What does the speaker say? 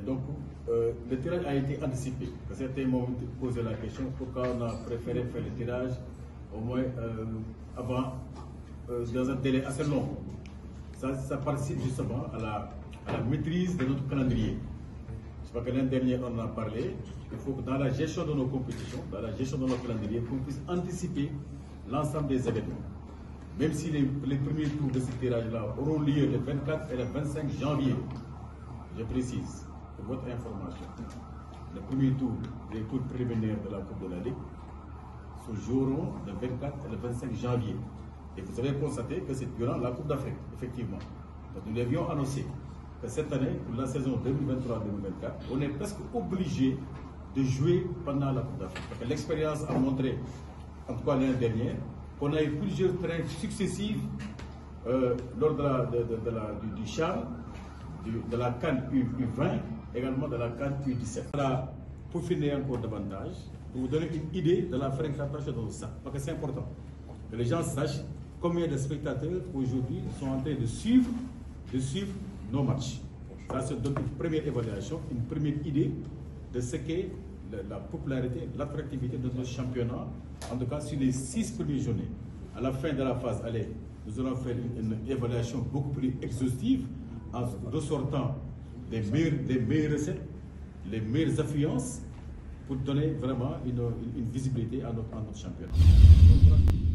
Donc, le tirage a été anticipé. Certains m'ont posé la question pourquoi on a préféré faire le tirage au moins avant, dans un délai assez long. Ça participe justement à la maîtrise de notre calendrier. Je crois que l'année dernière, on en a parlé. Il faut que dans la gestion de nos compétitions, dans la gestion de notre calendrier, qu'on puisse anticiper l'ensemble des événements. Même si les premiers tours de ce tirage-là auront lieu le 24 et le 25 janvier, je précise, pour votre information, le premier tour des tours préliminaires de la Coupe de la Ligue se joueront le 24 et le 25 janvier. Et vous avez constaté que c'est durant la Coupe d'Afrique, effectivement. Donc nous l'avions annoncé que cette année, pour la saison 2023-2024, on est presque obligé de jouer pendant la Coupe d'Afrique. Parce que l'expérience a montré, en tout cas l'année dernière, qu'on a eu plusieurs trains successifs lors du CHAN, de la CAN U20, également de la CAN U17. Voilà, pour finir encore davantage, pour vous donner une idée de la fréquentation de nos stades, parce que c'est important que les gens sachent combien de spectateurs aujourd'hui sont en train de suivre nos matchs. Ça se donne une première évaluation, une première idée de ce qu'est la popularité, l'attractivité de notre championnat, en tout cas sur les 6 premières journées. À la fin de la phase aller, nous allons faire une évaluation beaucoup plus exhaustive en ressortant les meilleures recettes, les meilleures affluences pour donner vraiment une visibilité à notre championnat.